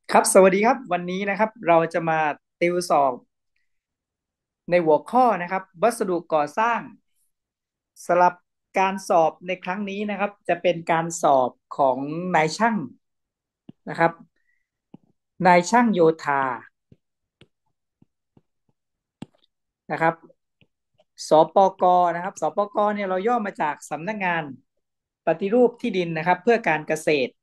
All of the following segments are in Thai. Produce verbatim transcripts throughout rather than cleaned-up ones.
ครับสวัสดีครับวันนี้นะครับเราจะมาติวสอบในหัวข้อนะครับวัสดุก่อสร้างสำหรับการสอบในครั้งนี้นะครับจะเป็นการสอบของนายช่างนะครับนายช่างโยธานะครับสปกนะครับสปกเนี่ยเราย่อมาจากสำนักงานปฏิรูปที่ดินนะครับเพื่อการเกษตร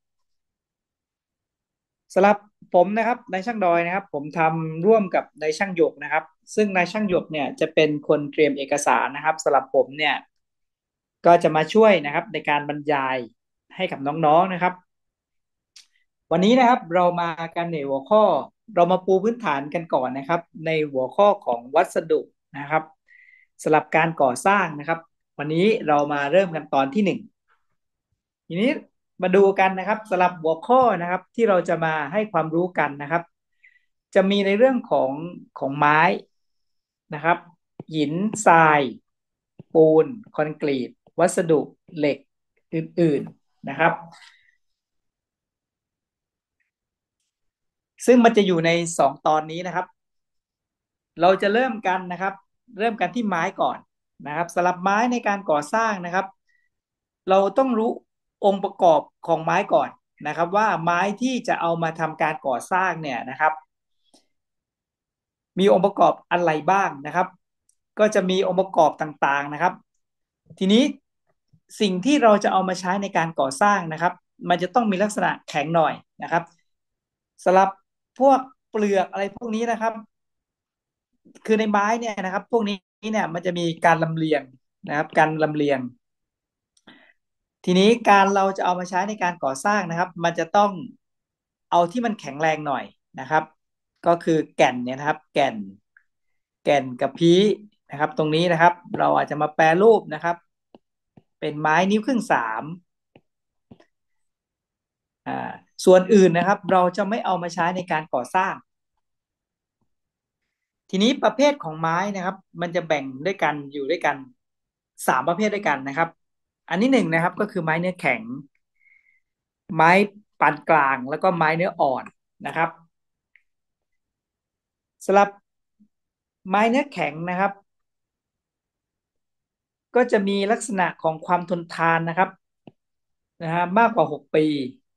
สำหรับผมนะครับนายช่างดอยนะครับผมทำร่วมกับนายช่างหยกนะครับซึ่งนายช่างหยกเนี่ยจะเป็นคนเตรียมเอกสารนะครับสำหรับผมเนี่ยก็จะมาช่วยนะครับในการบรรยายให้กับน้องๆนะครับวันนี้นะครับเรามากันในหัวข้อเรามาปูพื้นฐานกันก่อนนะครับในหัวข้อของวัสดุนะครับสำหรับการก่อสร้างนะครับวันนี้เรามาเริ่มกันตอนที่หนึ่ง ทีนี้มาดูกันนะครับสำหรับหัวข้อนะครับที่เราจะมาให้ความรู้กันนะครับจะมีในเรื่องของของไม้นะครับหินทรายปูนคอนกรีตวัสดุเหล็กอื่นๆนะครับซึ่งมันจะอยู่ในสองตอนนี้นะครับเราจะเริ่มกันนะครับเริ่มกันที่ไม้ก่อนนะครับสำหรับไม้ในการก่อสร้างนะครับเราต้องรู้องค์ประกอบของไม้ก่อนนะครับว่าไม้ที่จะเอามาทำการก่อสร้างเนี่ยนะครับมีองค์ประกอบอะไรบ้างนะครับก็จะมีองค์ประกอบต่างๆนะครับทีนี้สิ่งที่เราจะเอามาใช้ในการก่อสร้างนะครับมันจะต้องมีลักษณะแข็งหน่อยนะครับสำหรับพวกเปลือกอะไรพวกนี้นะครับ คือในไม้เนี่ยนะครับพวกนี้เนี่ยมันจะมีการลำเลียงนะครับการลำเลียงทีนี้การเราจะเอามาใช้ในการก่อสร้างนะครับมันจะต้องเอาที่มันแข็งแรงหน่อยนะครับก็คือแก่นเนี่ยนะครับแก่นแก่นกับพีนะครับตรงนี้นะครับเราอาจจะมาแปรรูปนะครับเป็นไม้นิ้วครึ่งสามอ่าส่วนอื่นนะครับเราจะไม่เอามาใช้ในการก่อสร้าง ทีนี้ประเภทของไม้นะครับมันจะแบ่งด้วยกันอยู่ด้วยกันสามประเภทด้วยกันนะครับอันที่หนึ่งนะครับก็คือไม้เนื้อแข็งไม้ปานกลางแล้วก็ไม้เนื้ออ่อนนะครับสำหรับไม้เนื้อแข็งนะครับก็จะมีลักษณะของความทนทานนะครับนะฮะมากกว่าหกปี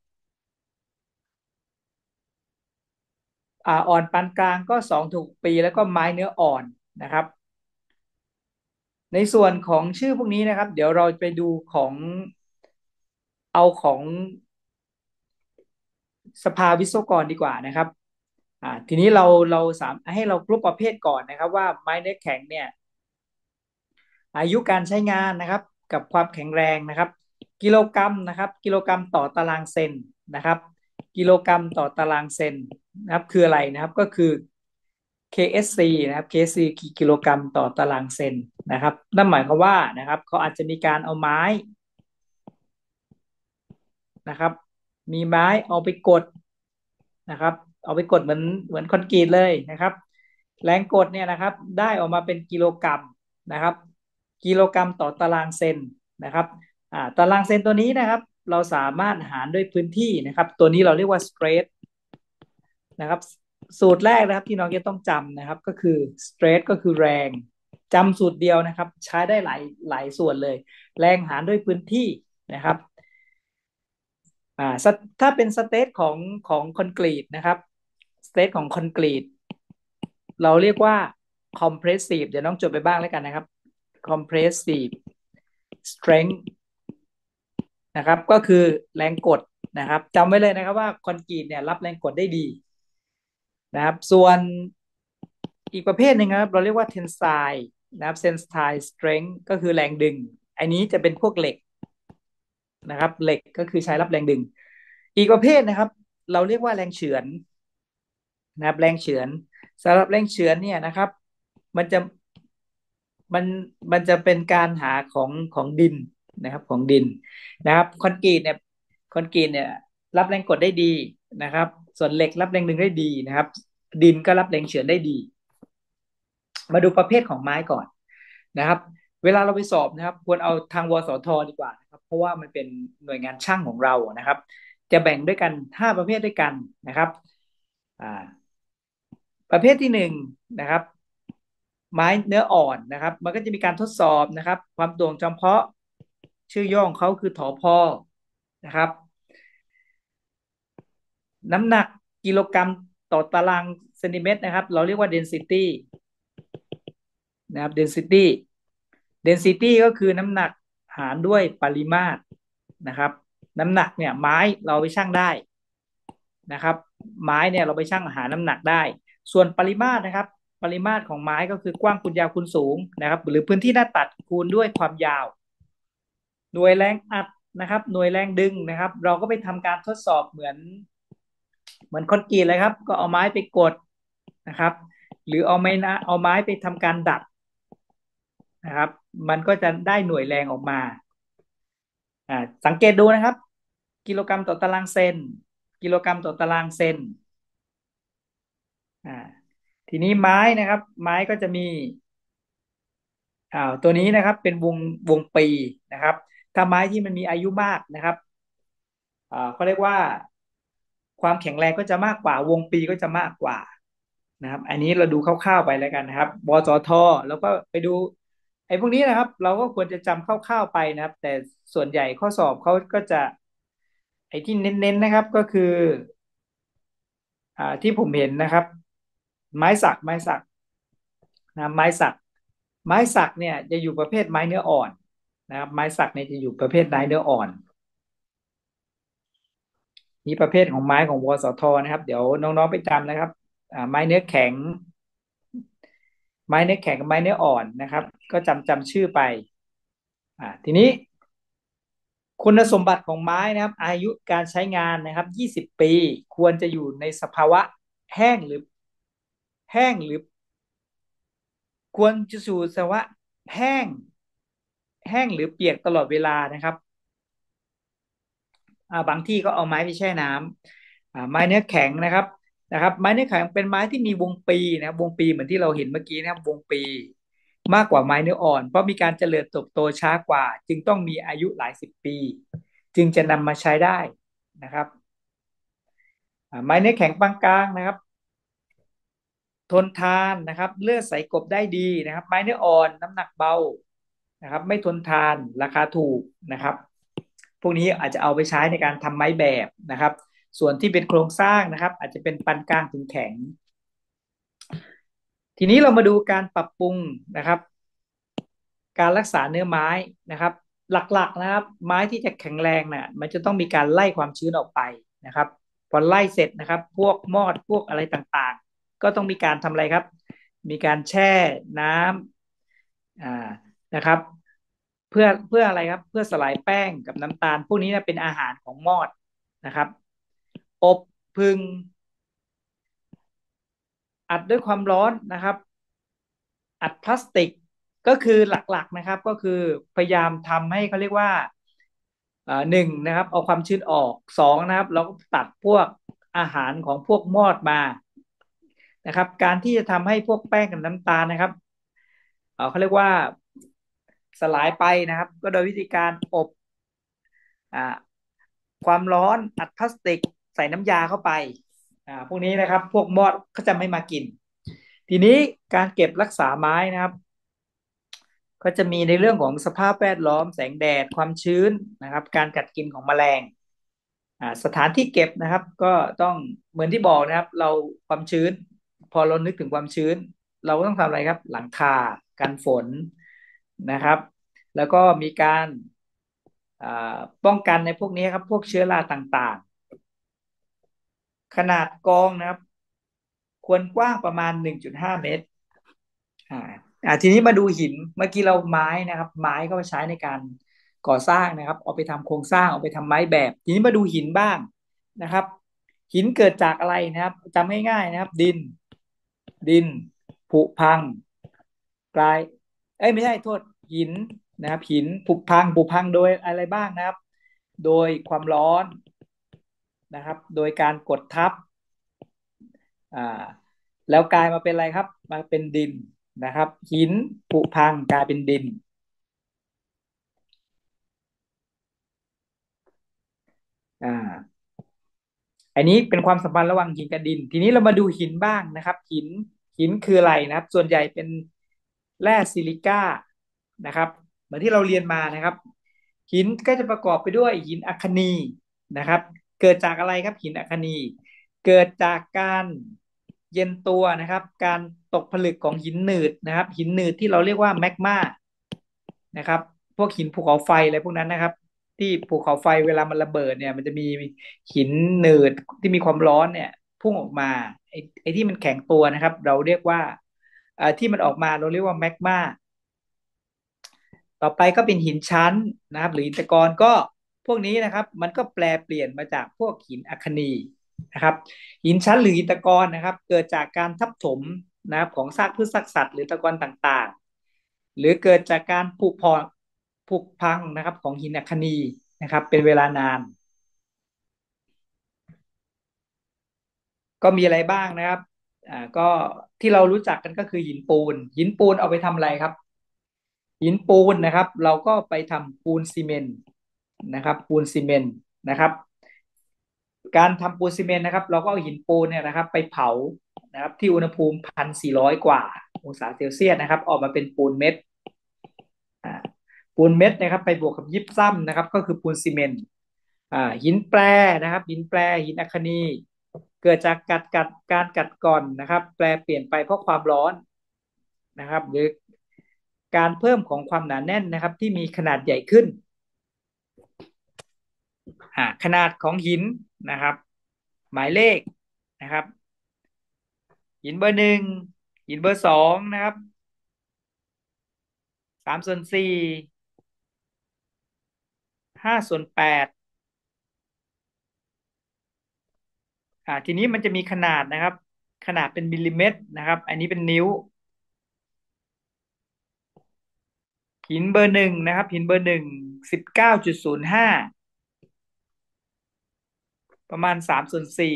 อ่าอ่อนปานกลางก็สองถึงหกปีแล้วก็ไม้เนื้ออ่อนนะครับในส่วนของชื่อพวกนี้นะครับเดี๋ยวเราไปดูของเอาของสภาวิศวกรดีกว่านะครับ อ่าทีนี้เราเราสามให้เรากรุ๊ปประเภทก่อนนะครับว่าไม้เนื้อแข็งเนี่ยอายุการใช้งานนะครับกับความแข็งแรงนะครับกิโลกรัมนะครับกิโลกรัมต่อตารางเซนนะครับกิโลกรัมต่อตารางเซนนะครับคืออะไรนะครับก็คือ เค เอส ซี นะครับ เค เอส ซี คือกิโลกรัมต่อตารางเซนนะครับนั่นหมายความว่านะครับเขาอาจจะมีการเอาไม้นะครับมีไม้เอาไปกด นะครับเอาไปกดเหมือนเหมือนคอนกรีตเลยนะครับแรงกดเนี่ยนะครับได้ออกมาเป็นกิโลกรัมนะครับกิโลกรัมต่อตารางเซนนะครับอ่าตารางเซนตัวนี้นะครับเราสามารถหารด้วยพื้นที่นะครับตัวนี้เราเรียกว่า stress นะครับสูตรแรกนะครับที่น้องจะต้องจำนะครับก็คือ stress ก็คือแรงจำสูตรเดียวนะครับใช้ได้หลายหลายส่วนเลยแรงหารด้วยพื้นที่นะครับอ่าถ้าเป็นสเตทของของคอนกรีตนะครับสเตทของคอนกรีต เราเรียกว่า compressive เดี๋ยวน้องจดไปบ้างแล้วกันนะครับ compressive strength นะครับก็คือแรงกดนะครับจำไว้เลยนะครับว่าคอนกรีตเนี่ยรับแรงกดได้ดีนะครับส่วนอีกประเภทหนึ่งนะครับเราเรียกว่า tensile นะครับ tensile strength ก็คือแรงดึงอันนี้จะเป็นพวกเหล็กนะครับเหล็กก็คือใช้รับแรงดึงอีกประเภทนะครับเราเรียกว่าแรงเฉือนนะครับแรงเฉือนสำหรับแรงเฉือนเนี่ยนะครับมันจะ มันมันจะเป็นการหาของของดินนะครับของดินนะครับคอนกรีตเนี่ยคอนกรีตเนี่ยรับแรงกดได้ดีนะครับส่วนเหล็กรับแรงดึงได้ดีนะครับดินก็รับแรงเฉือนได้ดีมาดูประเภทของไม้ก่อนนะครับเวลาเราไปสอบนะครับควรเอาทางวสทดีกว่านะครับเพราะว่ามันเป็นหน่วยงานช่างของเรานะครับจะแบ่งด้วยกันห้าประเภทด้วยกันนะครับอ่าประเภทที่หนึ่งนะครับไม้เนื้ออ่อนนะครับมันก็จะมีการทดสอบนะครับความโด่งจำเพาะชื่อย่อของเขาคือถอพอนะครับน้ำหนักกิโลกรัมต่อตารางเซนติเมตรนะครับเราเรียกว่า density นะครับ density density ก็คือน้ำหนักหารด้วยปริมาตรนะครับน้ำหนักเนี่ยไม้เราไปชั่งได้นะครับไม้เนี่ยเราไปชั่งหาน้ำหนักได้ส่วนปริมาตรนะครับปริมาตรของไม้ก็คือกว้างคูณยาวคูณสูงนะครับหรือพื้นที่หน้าตัดคูณด้วยความยาวหน่วยแรงอัดนะครับหน่วยแรงดึงนะครับเราก็ไปทำการทดสอบเหมือนเหมือนคอนกรีตเลยครับก็เอาไม้ไปกดนะครับหรือเอาไม้นะเอาไม้ไปทำการดัดนะครับมันก็จะได้หน่วยแรงออกมาอ่าสังเกตดูนะครับกิโลกรัมต่อตารางเซนกิโลกรัมต่อตารางเซนอ่าทีนี้ไม้นะครับไม้ก็จะมีอ่าตัวนี้นะครับเป็นวงวงปีนะครับถ้าไม้ที่มันมีอายุมากนะครับอ่าเขาเรียกว่าความแข็งแรงก็จะมากกว่าวงปีก็จะมากกว่านะครับอันนี้เราดูคร่าวๆไปแล้วกันนะครับบจทแล้วก็ไปดูไอ้พวกนี้นะครับเราก็ควรจะจำคร่าวๆไปนะครับแต่ส่วนใหญ่ข้อสอบเขาก็จะไอ้ที่เน้นๆนะครับก็คืออ่าที่ผมเห็นนะครับไม้สักไม้สักนะไม้สักไม้สักเนี่ยจะอยู่ประเภทไม้เนื้ออ่อนนะครับไม้สักเนี่ยจะอยู่ประเภทไม้เนื้ออ่อนนี่ประเภทของไม้ของวสทนะครับเดี๋ยวน้องๆไปจำนะครับอ่าไม้เนื้อแข็งไม้เนื้อแข็งกับไม้เนื้ออ่อนนะครับก็จำจำชื่อไปอ่าทีนี้คุณสมบัติของไม้นะครับอายุการใช้งานนะครับยี่สิบปีควรจะอยู่ในสภาวะแห้งหรือแห้งหรือควรจะสู่สภาวะแห้งแห้งหรือเปียกตลอดเวลานะครับ อ่าบางที่ก็เอาไม้ไปแช่น้ำอ่าไม้เนื้อแข็งนะครับนะครับไม้เนื้อแข็งเป็นไม้ที่มีวงปีนะครับวงปีเหมือนที่เราเห็นเมื่อกี้นะครับวงปีมากกว่าไม้เนื้ออ่อนเพราะมีการเจริญเติบโตช้ากว่าจึงต้องมีอายุหลายสิบปีจึงจะนำมาใช้ได้นะครับอ่าไม้เนื้อแข็งปานกลางนะครับทนทานนะครับเลือดใส่กบได้ดีนะครับไม้เนื้ออ่อนน้ำหนักเบานะครับไม่ทนทานราคาถูกนะครับ พวกนี้อาจจะเอาไปใช้ในการทำไม้แบบนะครับส่วนที่เป็นโครงสร้างนะครับอาจจะเป็นปานกลางถึงแข็งทีนี้เรามาดูการปรับปรุงนะครับการรักษาเนื้อไม้นะครับหลักๆนะครับไม้ที่จะแข็งแรงน่ะมันจะต้องมีการไล่ความชื้นออกไปนะครับพอไล่เสร็จนะครับพวกมอดพวกอะไรต่างๆก็ต้องมีการทำอะไรครับมีการแช่น้ำอ่านะครับเพื่อเพื่ออะไรครับเพื่อสลายแป้งกับน้ำตาลพวกนี้นะเป็นอาหารของมอดนะครับอบพึงอัดด้วยความร้อนนะครับอัดพลาสติกก็คือหลักๆนะครับก็คือพยายามทำให้เขาเรียกว่าอ่าหนึ่งนะครับเอาความชื้นออกสองนะครับเราก็ตัดพวกอาหารของพวกมอดมานะครับการที่จะทำให้พวกแป้งกับน้ำตาลนะครับเอ่อเขาเรียกว่าสลายไปนะครับก็โดยวิธีการอบอ่าความร้อนอัดพลาสติกใส่น้ำยาเข้าไปอ่าพวกนี้นะครับพวกมอดก็จะไม่มากินทีนี้การเก็บรักษาไม้นะครับก็จะมีในเรื่องของสภาพแวดล้อมแสงแดดความชื้นนะครับการกัดกินของแมลงอ่าสถานที่เก็บนะครับก็ต้องเหมือนที่บอกนะครับเราความชื้นพอเรานึกถึงความชื้นเราก็ต้องทำอะไรครับหลังคากันฝนนะครับแล้วก็มีการอ่าป้องกันในพวกนี้ครับพวกเชื้อราต่างๆขนาดกองนะครับควรกว้างประมาณหนึ่งจุดห้าเมตร อ่าอ่าทีนี้มาดูหินเมื่อกี้เราไม้นะครับไม้ก็ใช้ในการก่อสร้างนะครับเอาไปทำโครงสร้างเอาไปทำไม้แบบทีนี้มาดูหินบ้างนะครับหินเกิดจากอะไรนะครับจำง่ายๆนะครับดินดินผุพังกลายเอ้ยไม่ใช่โทษหินนะครับหินผุพังผุพังโดยอะไรบ้างนะครับโดยความร้อนนะครับโดยการกดทับอ่าแล้วกลายมาเป็นอะไรครับมาเป็นดินนะครับหินผุพังกลายเป็นดิน อ่าอันนี้เป็นความสัมพันธ์ระหว่างหินกับดินทีนี้เรามาดูหินบ้างนะครับหินหินคืออะไรนะครับส่วนใหญ่เป็นแร่ซิลิก้านะครับเหมือนที่เราเรียนมานะครับหินก็จะประกอบไปด้วยหินอัคนีนะครับเกิดจากอะไรครับหินอัคนีเกิดจากการเย็นตัวนะครับการตกผลึกของหินหนืดนะครับหินหนืดที่เราเรียกว่าแมกมานะครับพวกหินภูเขาไฟอะไรพวกนั้นนะครับที่ภูเขาไฟเวลามันระเบิดเนี่ยมันจะมีหินหนืดที่มีความร้อนเนี่ยพุ่งออกมาไอ้ไอ้ที่มันแข็งตัวนะครับเราเรียกว่าอ่าที่มันออกมาเราเรียกว่าแมกมาต่อไปก็เป็นหินชั้นนะครับหรือหินตะกอนก็พวกนี้นะครับมันก็แปลเปลี่ยนมาจากพวกหินอัคนีนะครับหินชั้นหรือหินตะกอนนะครับเกิดจากการทับถมนะครับของซากพืชซากสัตว์หรือตะกอนต่างๆหรือเกิดจากการผุพองผุพังนะครับของหินอัคนีนะครับเป็นเวลานานก็มีอะไรบ้างนะครับอ่าก็ที่เรารู้จักกันก็คือหินปูนหินปูนเอาไปทำอะไรครับ หินปูนนะครับเราก็ไปทำปูนซีเมนต์นะครับปูนซีเมนต์นะครับการทำปูนซีเมนต์นะครับเราก็เอาหินปูนเนี่ยนะครับไปเผานะครับที่อุณหภูมิพันสี่ร้อยกว่าองศาเซลเซียสนะครับออกมาเป็นปูนเม็ดอ่าปูนเม็ดนะครับไปบวกกับยิปซัมนะครับก็คือปูนซีเมนต์อ่าหินแปรนะครับหินแปรหินอัคนีเกิดจากกัดกัดการกัดก่อนนะครับแปรเปลี่ยนไปเพราะความร้อนนะครับหรือการเพิ่มของความหนาแน่นนะครับที่มีขนาดใหญ่ขึ้น อ่าขนาดของหินนะครับหมายเลขนะครับหินเบอร์หนึ่งหินเบอร์สองนะครับสามส่วนสี่ห้าส่วนแปดอ่าทีนี้มันจะมีขนาดนะครับขนาดเป็นมิลลิเมตรนะครับอันนี้เป็นนิ้วหินเบอร์หนึ่งนะครับหินเบอร์หนึ่งสิบเก้าจุดศูนย์ห้าประมาณสามส่วนสี่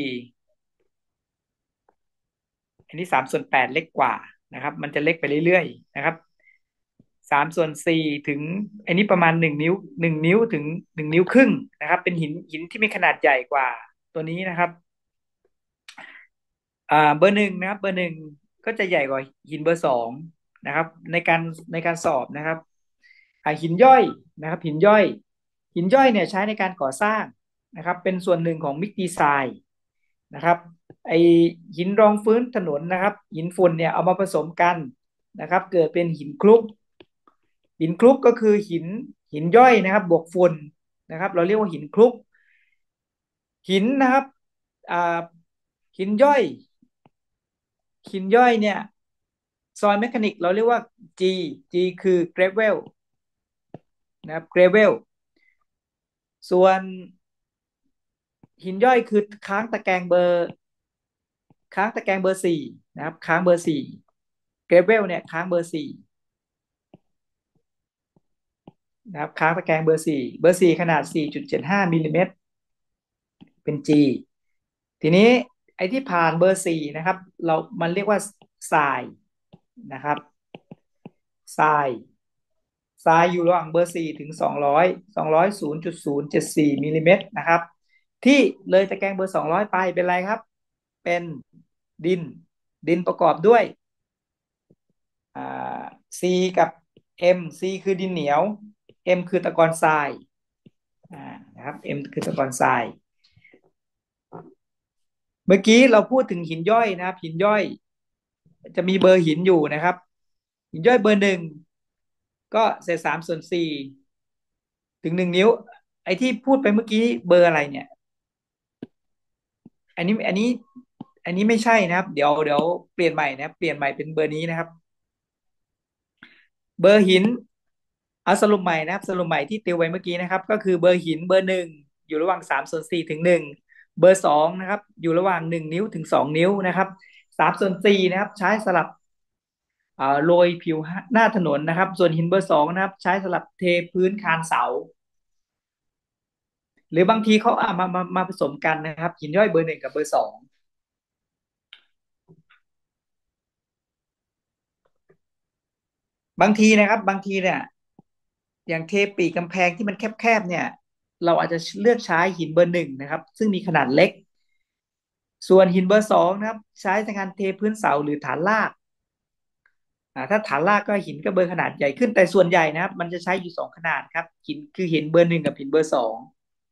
อันนี้สามส่วนแปดเล็กกว่านะครับมันจะเล็กไปเรื่อยๆนะครับสามส่วนสี่ถึงอันนี้ประมาณหนึ่งนิ้วหนึ่งนิ้วถึงหนึ่งนิ้วครึ่งนะครับเป็นหินหินที่มีขนาดใหญ่กว่าตัวนี้นะครับ อ่าเบอร์หนึ่งนะครับเบอร์หนึ่งก็จะใหญ่กว่าหินเบอร์สองนะครับในการในการสอบนะครับอ่าหินย่อยนะครับหินย่อยหินย่อยเนี่ยใช้ในการก่อสร้างนะครับเป็นส่วนหนึ่งของมิกดีไซน์นะครับไอหินรองพื้นถนนนะครับหินฝุ่นเนี่ยเอามาผสมกันนะครับเกิดเป็นหินคลุกหินคลุกก็คือหินหินย่อยนะครับบวกฝุ่นนะครับเราเรียกว่าหินคลุกหินนะครับอ่าหินย่อย หินย่อยเนี่ยซอยแมคานิกเราเรียกว่า G G คือ gravel นะครับ gravel ส่วนหินย่อยคือค้างตะแกรงเบอร์ค้างตะแกรงเบอร์สี่นะครับค้างเบอร์สี่ gravel เนี่ยค้างเบอร์สี่นะครับค้างตะแกรงเบอร์สี่เบอร์สี่ขนาดสี่จุดเจ็ดห้ามิลลิเมตรเป็น G ทีนี้ไอ้ที่ผ่านเบอร์สี่นะครับเรามันเรียกว่าทรายนะครับทราย ทรายอยู่ระหว่างเบอร์สี่ถึงสองร้อยสองร้อยศูนย์จุดศูนย์เจ็ดสี่มิลลิเมตรนะครับที่เลยตะแกรงเบอร์สองร้อยไปเป็นอะไรครับเป็นดินดินประกอบด้วยอ่า C กับ M C คือดินเหนียว M คือตะกอนทรายอ่านะครับ M คือตะกอนทรายเมื่อกี้เราพูดถึงหินย่อยนะครับหินย่อยจะมีเบอร์หินอยู่นะครับหินย่อยเบอร์หนึ่งก็เศษสามส่วนสี่ถึงหนึ่งนิ้วไอ้ที่พูดไปเมื่อกี้เบอร์อะไรเนี่ย อันนี้อันนี้อันนี้ไม่ใช่นะครับเดี๋ยวเดี๋ยวเปลี่ยนใหม่นะครับเปลี่ยนใหม่เป็นเบอร์นี้นะครับเบอร์หินเอาสรุปใหม่นะครับสรุปใหม่ที่ติวไว้เมื่อกี้นะครับก็คือเบอร์หินเบอร์หนึ่งอยู่ระหว่างสามส่วนสี่ถึงหนึ่งเบอร์สองนะครับอยู่ระหว่างหนึ่งนิ้วถึงสองนิ้วนะครับสามส่วนสี่นะครับใช้สลับอ่าโรยผิวหน้าถนนนะครับส่วนหินเบอร์สองนะครับใช้สลับเทพื้นคานเสาหรือบางทีเขาเอามามามาผสมกันนะครับหินย่อยเบอร์หนึ่งกับเบอร์สอง บางทีนะครับบางทีเนี่ยอย่างเทปีกกำแพงที่มันแคบๆเนี่ยเราอาจจะเลือกใช้หินเบอร์หนึ่งนะครับซึ่งมีขนาดเล็กส่วนหินเบอร์สองนะครับใช้ในการเทพื้นเสาหรือฐานรากอ่าถ้าฐานรากก็หินก็เบอร์ขนาดใหญ่ขึ้นแต่ส่วนใหญ่นะครับมันจะใช้อยู่สองขนาดครับหินคือหินเบอร์หนึ่งกับหินเบอร์สอง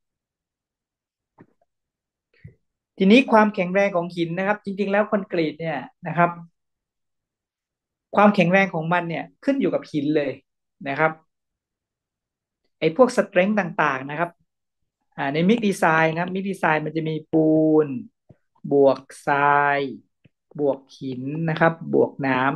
ทีนี้ความแข็งแรงของหินนะครับจริงๆแล้วคอนกรีตเนี่ยนะครับความแข็งแรงของมันเนี่ยขึ้นอยู่กับหินเลยนะครับไอ้พวกสเตรนท์ต่างๆนะครับอ่าในมิกดีไซน์นะครับมิกดีไซน์มันจะมีปูนบวกทรายบวกหินนะครับบวกน้ำ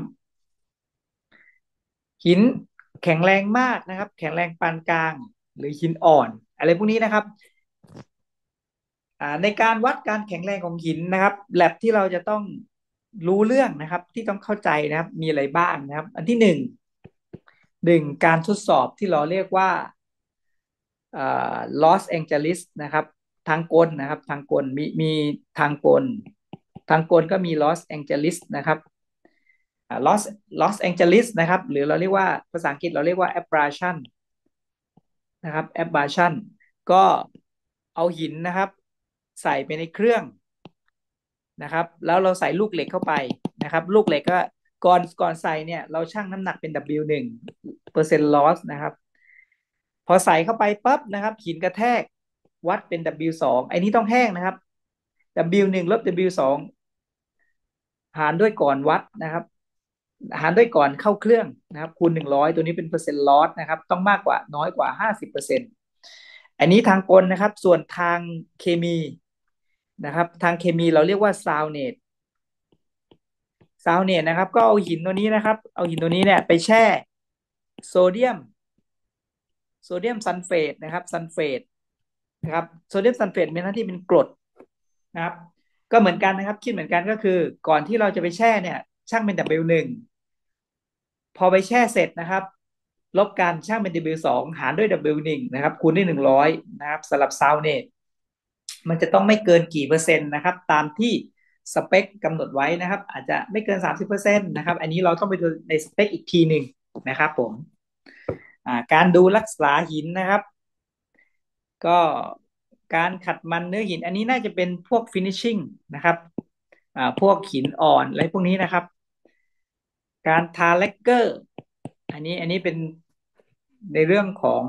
หินแข็งแรงมากนะครับแข็งแรงปานกลางหรือหินอ่อนอะไรพวกนี้นะครับอ่าในการวัดการแข็งแรงของหินนะครับแลบที่เราจะต้องรู้เรื่องนะครับที่ต้องเข้าใจนะครับมีอะไรบ้างนะครับอันที่หนึ่งหนึ่งการทดสอบที่เราเรียกว่าอ่าลอสแองเจลิสนะครับทางกลนะครับทางกลมีมีทางกลทางกลก็มีลอสแองเจลิสนะครับอ่าลอสลอสแองเจลิสนะครับหรือเราเรียกว่าภาษาอังกฤษเราเรียกว่า abrasion นะครับแอปบาชันก็เอาหินนะครับใส่ไปในเครื่องนะครับแล้วเราใส่ลูกเหล็กเข้าไปนะครับลูกเหล็กก็ก่อนก่อนใส่เนี่ยเราชั่งน้ำหนักเป็น ดับเบิลยู หนึ่ง เปอร์เซ็นต์ loss นะครับพอใส่เข้าไปปั๊บนะครับหินกระแทกวัดเป็น ดับเบิลยู สองไอ้นี้ต้องแห้งนะครับ ดับเบิลยู หนึ่ง ลบ ดับเบิลยู สอง หารด้วยก่อนวัดนะครับหารด้วยก่อนเข้าเครื่องนะครับคูณหนึ่งร้อยตัวนี้เป็นเปอร์เซ็นต์ลอสนะครับต้องมากกว่าน้อยกว่าห้าสิบเปอร์เซ็นต์อันนี้ทางกลนะครับส่วนทางเคมีนะครับทางเคมีเราเรียกว่าซาวเนตซาวเนตนะครับก็เอาหินตัวนี้นะครับเอาหินตัวนี้เนี่ยไปแช่โซเดียมโซเดียมซัลเฟตนะครับซัลเฟตนะครับโซเดียมซัลเฟตมีหน้าที่เป็นกรดนะครับก็เหมือนกันนะครับคิดเหมือนกันก็คือก่อนที่เราจะไปแช่เนี่ยช่างเป็น ดับเบิลยู หนึ่ง พอไปแช่เสร็จนะครับลบกันช่างเป็น ดับเบิลยู สอง หารด้วย ดับเบิลยู หนึ่ง นะครับคูณด้วยหนึ่งร้อยนะครับสำหรับซาวเนตมันจะต้องไม่เกินกี่เปอร์เซ็นต์นะครับตามที่สเปคกำหนดไว้นะครับอาจจะไม่เกินสามสิบเปอร์เซ็นต์นะครับอันนี้เราต้องไปดูในสเปคอีกทีหนึ่งนะครับผมอ่าการดูรักษาหินนะครับก็การขัดมันเนื้อหินอันนี้น่าจะเป็นพวกฟินิชชิ่งนะครับอ่าพวกหินอ่อนอะไรพวกนี้นะครับการทาแลกเกอร์อันนี้อันนี้เป็นในเรื่องของ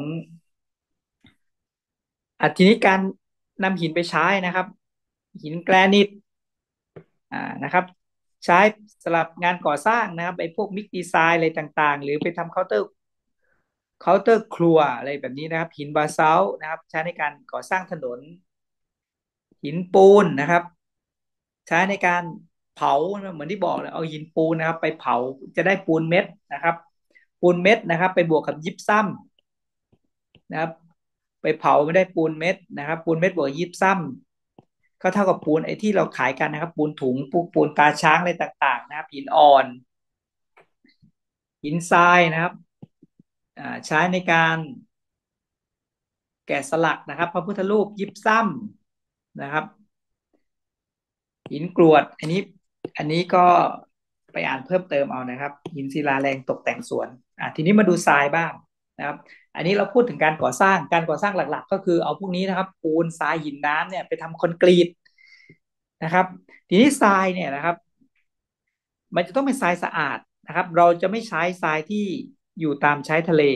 อ่ะทีนี้การนำหินไปใช้นะครับหินแกรนิตอ่านะครับใช้สำหรับงานก่อสร้างนะครับไอ้พวกมิกดีไซน์อะไรต่างๆหรือไปทำเคาน์เตอร์เคาน์เตอร์ครัวอะไรแบบนี้นะครับหินบาซัลต์นะครับใช้ในการก่อสร้างถนนหินปูนนะครับใช้ในการเผาเหมือนที่บอกเลยเอาหินปูนนะครับไปเผาจะได้ปูนเม็ดนะครับปูนเม็ดนะครับไปบวกกับยิปซัมนะครับไปเผาไม่ได้ปูนเม็ดนะครับปูนเม็ดบวกยิปซัมก็เท่ากับปูนไอ้ที่เราขายกันนะครับปูนถุงปูปูนตาช้างอะไรต่างๆนะครับหินอ่อนหินทรายนะครับอ่าใช้ในการแกะสลักนะครับพระพุทธรูปยิปซัมนะครับหินกรวดอันนี้อันนี้ก็ไปอ่านเพิ่มเติมเอานะครับหินศิลาแรงตกแต่งสวนอ่าทีนี้มาดูทรายบ้างนะครับอันนี้เราพูดถึงการก่อสร้างการก่อสร้างหลักๆก็คือเอาพวกนี้นะครับปูนทรายหินน้ำเนี่ยไปทำคอนกรีตนะครับทีนี้ทรายเนี่ยนะครับมันจะต้องเป็นทรายสะอาดนะครับเราจะไม่ใช้ทรายที่อยู่ตามชายทะเล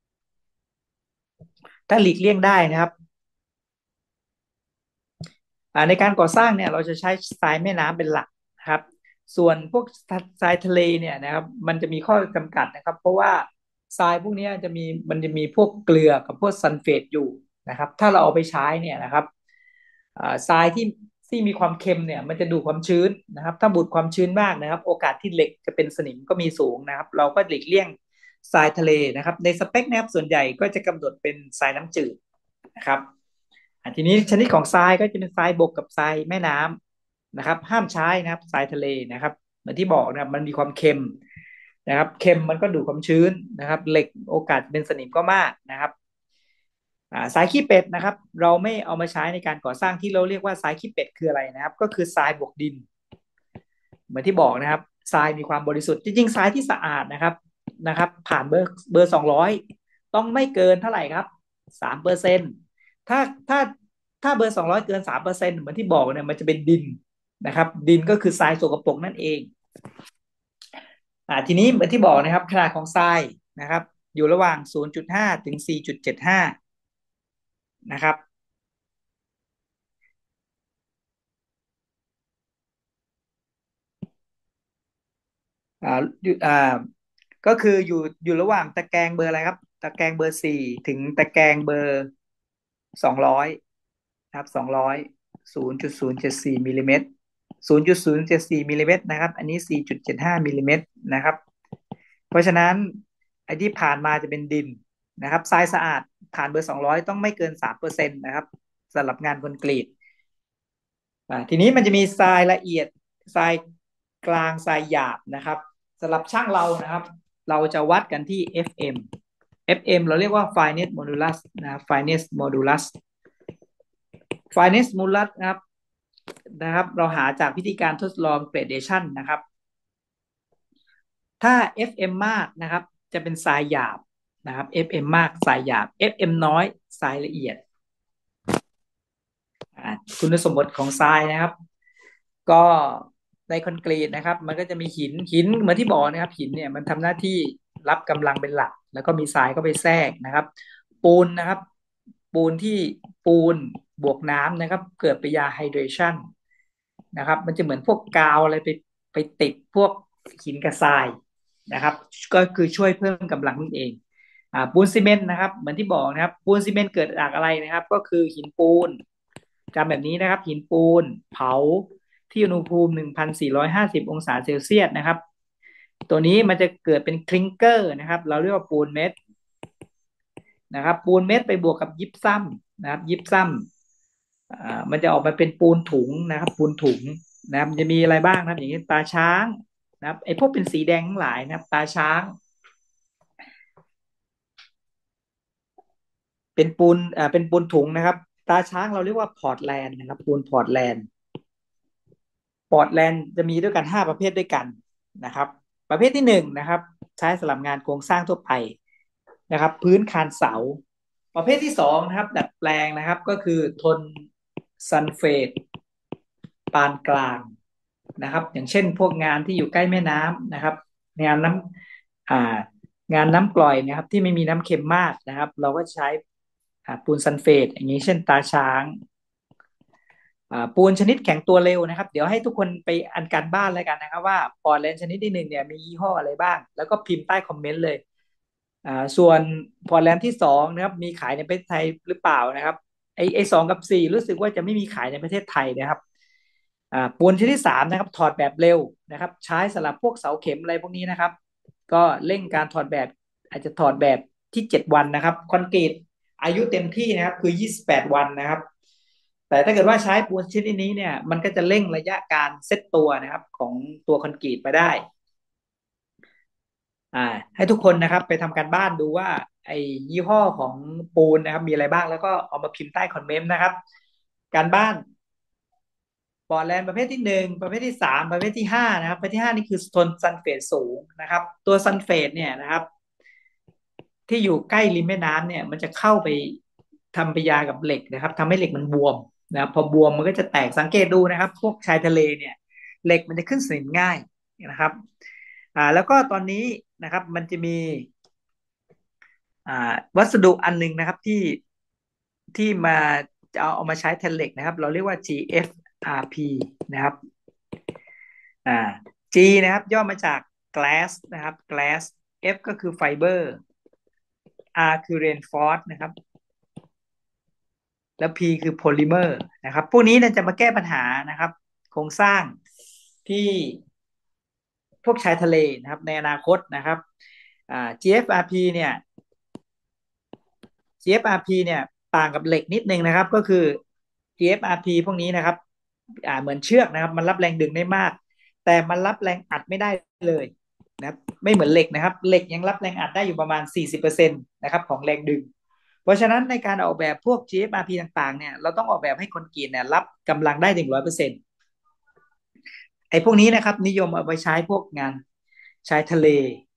ถ้าหลีกเลี่ยงได้นะครับอ่าในการก่อสร้างเนี่ยเราจะใช้ทรายแม่น้ำเป็นหลักนะครับส่วนพวกทรายทะเลเนี่ยนะครับมันจะมีข้อจำกัดนะครับเพราะว่าทรายพวกนี้จะมีมันจะมีพวกเกลือกับพวกซัลเฟตอยู่นะครับถ้าเราเอาไปใช้เนี่ยนะครับอ่าทรายที่ที่มีความเค็มเนี่ยมันจะดูดความชื้นนะครับถ้าบูดความชื้นมากนะครับโอกาสที่เหล็กจะเป็นสนิมก็มีสูงนะครับเราก็หลีกเลี่ยงทรายทะเลนะครับในสเปคนะครับส่วนใหญ่ก็จะกำหนดเป็นทรายน้ำจืดนะครับ อ่ะทีนี้ชนิดของทรายก็จะเป็นทรายบกกับทรายแม่น้ำนะครับห้ามใช้นะครับทรายทะเลนะครับเหมือนที่บอกนะครับมันมีความเค็มนะครับเค็มมันก็ดูดความชื้นนะครับเหล็กโอกาสเป็นสนิมก็มากนะครับอ่าทรายขี้เป็ดนะครับเราไม่เอามาใช้ในการก่อสร้างที่เราเรียกว่าทรายขี้เป็ดคืออะไรนะครับก็คือทรายบวกดินเหมือนที่บอกนะครับทรายมีความบริสุทธิ์จริงๆทรายที่สะอาดนะครับนะครับผ่านเบอร์เบอร์สองร้อยต้องไม่เกินเท่าไหร่ครับสามเปอร์เซ็นต์ถ้าถ้าถ้าเบอร์สองร้อยเกินสามเปอร์เซ็นต์เหมือนที่บอกเนี่ยมันจะเป็นดินนะครับดินก็คือทรายสกปรกนั่นเองอ่าทีนี้เหมือนที่บอกนะครับขนาดของทรายนะครับอยู่ระหว่าง ศูนย์จุดห้า ถึง สี่จุดเจ็ดห้า นะครับอ่าอยู่อ่าก็คืออยู่อยู่ระหว่างตะแกรงเบอร์อะไรครับตะแกรงเบอร์สี่ถึงตะแกรงเบอร์สองร้อยครับสองร้อยศูนย์จุดศูนย์เจ็ดสี่มิลลิเมตรศูนย์จุดศูนย์เจ็ดสี่มิลลิเมตรนะครับอันนี้สี่จุดเจ็ดห้ามิลลิเมตรนะครับเพราะฉะนั้นไอ้ที่ผ่านมาจะเป็นดินนะครับทรายสะอาดผ่านเบอร์สองร้อยต้องไม่เกินสามเปอร์เซ็นต์นะครับสำหรับงานคอนกรีต อ่าทีนี้มันจะมีทรายละเอียดทรายกลางทรายหยาบนะครับสำหรับช่างเรานะครับเราจะวัดกันที่ เอฟ เอ็ม เอฟ เอ็ม เราเรียกว่า fineness modulus นะ fineness modulus fineness modulus นะครับนะครับเราหาจากวิธีการทดลอง gradation นะครับถ้า เอฟ เอ็ม มากนะครับจะเป็นทรายหยาบนะครับ เอฟ เอ็ม มากทรายหยาบ เอฟ เอ็ม น้อยทรายละเอียด อ่าคุณสมบัติของทรายนะครับก็ในคอนกรีตนะครับมันก็จะมีหินหินเหมือนที่บอกนะครับหินเนี่ยมันทำหน้าที่รับกำลังเป็นหลักแล้วก็มีทรายเข้าไปแทรกนะครับปูนนะครับปูนที่ปูนบวกน้ำนะครับเกิดปฏิกิริยาไฮเดรชันนะครับมันจะเหมือนพวกกาวอะไรไปไปติดพวกหินกับทรายนะครับก็คือช่วยเพิ่มกำลังนั่นเองอ่าปูนซีเมนต์นะครับเหมือนที่บอกนะครับปูนซีเมนต์เกิดจากอะไรนะครับก็คือหินปูน จำแบบนี้นะครับหินปูนเผาที่อุณหภูมิหนึ่งพันสี่ร้อยห้าสิบองศาเซลเซียสนะครับตัวนี้มันจะเกิดเป็นคลิงเกอร์นะครับเราเรียกว่าปูนเม็ดนะครับปูนเม็ดไปบวกกับยิปซัมนะครับยิปซัมอ่ามันจะออกมาเป็นปูนถุงนะครับปูนถุงนะครับจะมีอะไรบ้างนะครับอย่างนี้ตาช้างนะครับไอ้พวกเป็นสีแดงทั้งหลายนะครับตาช้างเป็นปูนอ่าเป็นปูนถุงนะครับตาช้างเราเรียกว่าพอร์ตแลนด์นะครับปูนพอร์ตแลนด์ พอร์ตแลนด์จะมีด้วยกันห้าประเภทด้วยกันนะครับประเภทที่หนึ่งนะครับใช้สำหรับงานโครงสร้างทั่วไปนะครับพื้นคานเสาประเภทที่สองนะครับดัดแปลงนะครับก็คือทนซัลเฟตปานกลางนะครับอย่างเช่นพวกงานที่อยู่ใกล้แม่น้ำนะครับงานน้ำอ่างานน้ำกร่อยนะครับที่ไม่มีน้ำเค็มมากนะครับเราก็ใช้ปูนซัลเฟตอย่างนี้เช่นตาช้าง อ่าปูนชนิดแข็งตัวเร็วนะครับเดี๋ยวให้ทุกคนไปอันการบ้านแล้วกันนะครับว่าพอร์ตแลนด์ชนิดที่หนึ่งเนี่ยมียี่ห้ออะไรบ้างแล้วก็พิมพ์ใต้คอมเมนต์เลยอ่าส่วนพอร์ตแลนด์ที่สองนะครับมีขายในประเทศไทยหรือเปล่านะครับไอไอสองกับสี่รู้สึกว่าจะไม่มีขายในประเทศไทยนะครับอ่าปูนชนิดที่สามนะครับถอดแบบเร็วนะครับใช้สำหรับพวกเสาเข็มอะไรพวกนี้นะครับก็เร่งการถอดแบบอาจจะถอดแบบที่เจ็ดวันนะครับคอนกรีตอายุเต็มที่นะครับคือยี่สิบแปดวันนะครับ แต่ถ้าเกิดว่าใช้ปูนชนิดนี้เนี่ยมันก็จะเร่งระยะการเซตตัวนะครับของตัวคอนกรีตไปได้อ่าให้ทุกคนนะครับไปทำการบ้านดูว่าไอ้ยี่ห้อของปูนนะครับมีอะไรบ้างแล้วก็เอามาพิมพ์ใต้คอมเมนต์นะครับการบ้านปอร์ตแลนด์ประเภทที่หนึ่งประเภทที่สามประเภทที่ห้านะครับประเภทที่ห้านี่คือทนซัลเฟตสูงนะครับตัวซัลเฟตเนี่ยนะครับที่อยู่ใกล้ริมแม่น้ำเนี่ยมันจะเข้าไปทำปฏิกิริยากับเหล็กนะครับทำให้เหล็กมันบวมนะครับพอบวมมันก็จะแตกสังเกตดูนะครับพวกชายทะเลเนี่ยเหล็กมันจะขึ้นสนิมง่ายนะครับอ่าแล้วก็ตอนนี้นะครับมันจะมีอ่าวัสดุอันหนึงนะครับที่ที่มาจะเอาเอามาใช้แทนเหล็กนะครับเราเรียกว่า จี เอฟ อาร์ พี นะครับอ่า G นะครับย่อมาจาก glass นะครับ glass F ก็คือ fiber R คือ reinforce นะครับแล้ว P คือ polymer นะครับพวกนี้เนี่ยจะมาแก้ปัญหานะครับโครงสร้างที่พวกชายทะเลนะครับในอนาคตนะครับอ่า จี เอฟ อาร์ พี เนี่ย จี เอฟ อาร์ พี เนี่ยต่างกับเหล็กนิดนึงนะครับก็คือ จี เอฟ อาร์ พี พวกนี้นะครับอ่าเหมือนเชือกนะครับมันรับแรงดึงได้มากแต่มันรับแรงอัดไม่ได้เลยนะครับไม่เหมือนเหล็กนะครับเหล็กยังรับแรงอัดได้อยู่ประมาณสี่สิบเปอร์เซ็นต์นะครับของแรงดึงเพราะฉะนั้นในการออกแบบพวก จี เอฟ อาร์ พี ต่างๆเนี่ยเราต้องออกแบบให้คอนกรีตเนี่ยรับกำลังได้ถึงร้อยเปอร์เซ็นต์ไอ้พวกนี้นะครับนิยมเอาไปใช้พวกงานชายทะเล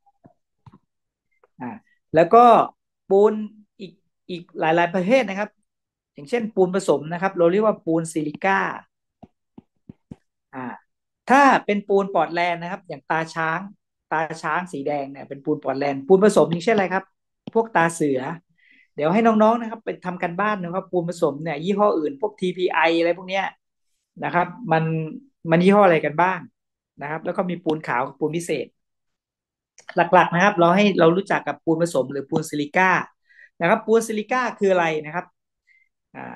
อ่าแล้วก็ปูนอีกอีกหลายๆประเภทนะครับอย่างเช่นปูนผสมนะครับเราเรียกว่าปูนซิลิก้าอ่าถ้าเป็นปูนปอร์ตแลนด์นะครับอย่างตาช้างตาช้างสีแดงเนี่ยเป็นปูนปอร์ตแลนด์ปูนผสมอย่างเช่นอะไรครับพวกตาเสือเดี๋ยวให้น้องๆนะครับไปทำกันบ้านนะครับปูนผสมเนี่ยยี่ห้ออื่นพวก ที พี ไอ ออะไรพวกเนี้ยนะครับมันมันยี่ห้ออะไรกันบ้างนะครับแล้วก็มีปูนขาวกับปูนพิเศษหลักๆนะครับเราให้เรารู้จักกับปูนผสมหรือปูนซิลิก้านะครับปูนซิลิก้าคืออะไรนะครับอ่า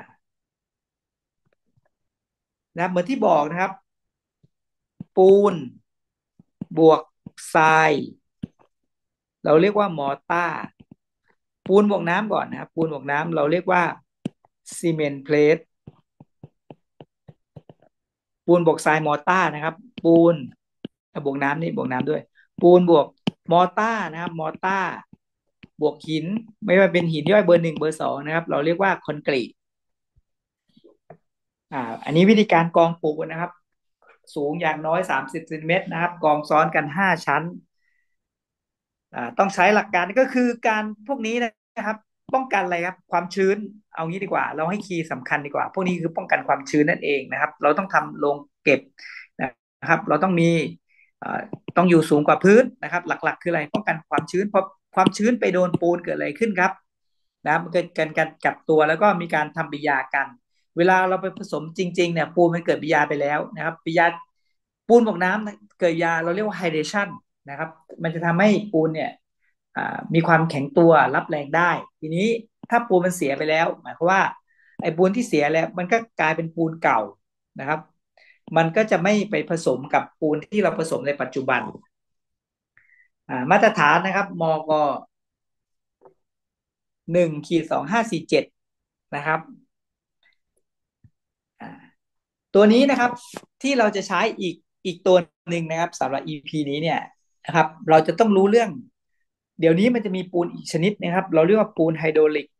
นะครับเหมือนที่บอกนะครับปูนบวกทราย เราเรียกว่ามอร์ตาร์ปูนบวกน้ำก่อนนะครับปูนบวกน้ำเราเรียกว่าซีเมนต์เพลทปูนบวกทรายมอร์ตาร์นะครับปูนบวกน้ำนี่บวกน้ำด้วยปูนบวกมอร์ตาร์นะครับมอร์ตาร์บวกหินไม่ว่าเป็นหินย่อยเบอร์หนึ่งเบอร์สองนะครับเราเรียกว่าคอนกรีตอ่าอันนี้วิธีการกองปูนนะครับสูงอย่างน้อยสามสิบเซนติเมตรนะครับกองซ้อนกันห้าชั้น อ่าต้องใช้หลักการก็คือการพวกนี้นะครับป้องกันอะไรครับความชื้นเอางี้ดีกว่าเราให้คีย์สำคัญดีกว่าพวกนี้คือป้องกันความชื้นนั่นเองนะครับเราต้องทำโรงเก็บนะครับเราต้องมีอ่าต้องอยู่สูงกว่าพื้นนะครับหลักๆคืออะไรป้องกันความชื้นเพราะความชื้นไปโดนปูนเกิดอะไรขึ้นครับนะมันเกิดการการจับตัวแล้วก็มีการทำปฏิกิริยากันเวลาเราไปผสมจริงๆเนี่ยปูนมันเกิดปฏิกิริยาไปแล้วนะครับปฏิกิริยาปูนบวกน้ำเกิดปฏิกิริยาเราเรียกว่าไฮเดรชันนะครับมันจะทำให้ปูนเนี่ย อ่ามีความแข็งตัวรับแรงได้ทีนี้ถ้าปูนมันเสียไปแล้วหมายความว่าไอ้ปูนที่เสียแล้วมันก็กลายเป็นปูนเก่านะครับมันก็จะไม่ไปผสมกับปูนที่เราผสมในปัจจุบันอ่ามาตรฐานนะครับมกหนึ่งขีดสองห้าสี่เจ็ดนะครับอ่าตัวนี้นะครับที่เราจะใช้อีกอีกตัวหนึ่งนะครับสำหรับ อี พี นี้เนี่ยนะครับเราจะต้องรู้เรื่องเดี๋ยวนี้มันจะมีปูนอีกชนิดนะครับเราเรียกว่าปูนไฮโดรลิก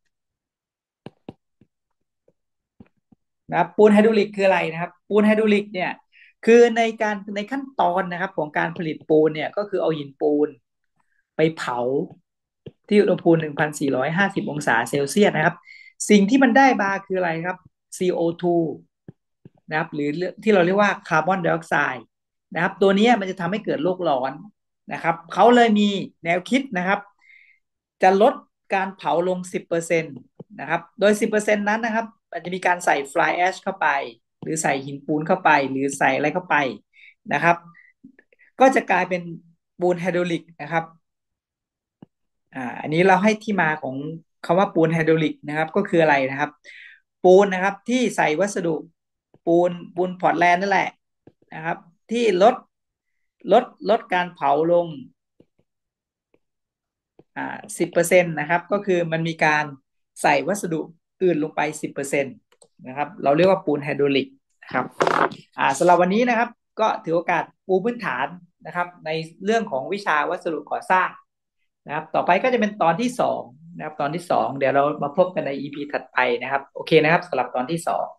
นะครับปูนไฮดรอลิกคืออะไรนะครับปูนไฮดรอลิกเนี่ยคือในการในขั้นตอนนะครับของการผลิตปูนเนี่ยก็คือเอาหินปูนไปเผาที่อุณหภูมิหนึ่งพันสี่ร้อยห้าสิบองศาเซลเซียสนะครับสิ่งที่มันได้มาคืออะไรครับ ซี โอ ทู นะครับหรือที่เราเรียกว่าคาร์บอนไดออกไซด์นะครับตัวนี้มันจะทำให้เกิดโลกร้อนนะครับเขาเลยมีแนวคิดนะครับจะลดการเผาลงสิบเปอร์เซ็นต์นะครับโดยสิบเปอร์เซ็นต์นั้นนะครับอาจจะมีการใส่ฟลายแอชเข้าไปหรือใส่หินปูนเข้าไปหรือใส่อะไรเข้าไปนะครับก็จะกลายเป็นปูนไฮดรอลิกนะครับอ่าอันนี้เราให้ที่มาของคำว่าปูนไฮดรอลิกนะครับก็คืออะไรนะครับปูนนะครับที่ใส่วัสดุปูนปูนพอร์ตแลนด์นั่นแหละนะครับที่ลดลดลดการเผาลง อ่าสิบเปอร์เซ็นต์นะครับก็คือมันมีการใส่วัสดุอื่นลงไปสิบเปอร์เซ็นต์นะครับเราเรียกว่าปูนไฮดรอลิกนะครับอ่าสำหรับวันนี้นะครับก็ถือโอกาสปูพื้นฐานนะครับในเรื่องของวิชาวัสดุก่อสร้างนะครับต่อไปก็จะเป็นตอนที่สองนะครับตอนที่สองเดี๋ยวเรามาพบกันใน อี พี ถัดไปนะครับโอเคนะครับสำหรับตอนที่สอง